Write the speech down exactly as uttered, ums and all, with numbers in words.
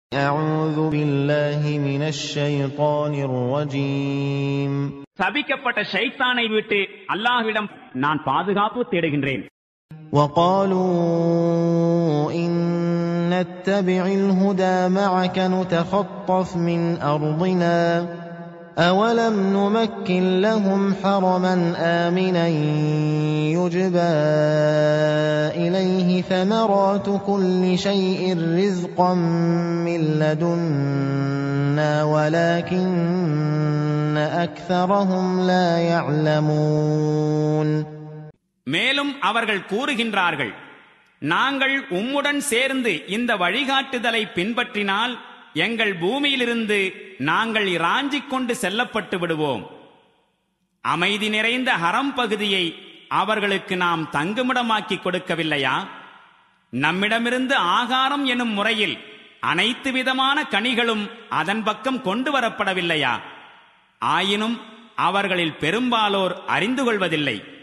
أعوذ بالله من الشيطان الرجيم. சபிக்கப்பட்ட ஷைத்தானை விட்டு அல்லாஹ்விடம் நான் பாதுகாப்பு தேடுகின்றேன். وقالوا إن نتبع الهدى معك نتخطف من أرضنا أولم نمكن لهم حرما آمنا يجبى إليه ثمرات كل شيء رزقا من لدنا ولكن أكثرهم لا يعلمون. மேலும் அவர்கள் கூறுகின்றார்கள், நாங்கள் உம்முடன் சேர்ந்து இந்த வழிகாட்டுதலை பின்பற்றினால் எங்கள் பூமியிலிருந்து நாங்கள் இராஞ்சிக் கொண்டு செல்லப்பட்டு விடுவோம். அமைதி நிறைந்த ஹரம் பகுதியை அவர்களுக்கு நாம் தங்குமிடமாக்கி கொடுக்கவில்லையா? நம்மிடமிருந்து ஆகாரம் எனும் முறையில் அனைத்து விதமான கனிகளும் அதன் பக்கம் கொண்டு வரப்படவில்லையா? ஆயினும் அவர்களில் பெரும்பாலோர் அறிந்து கொள்வதில்லை.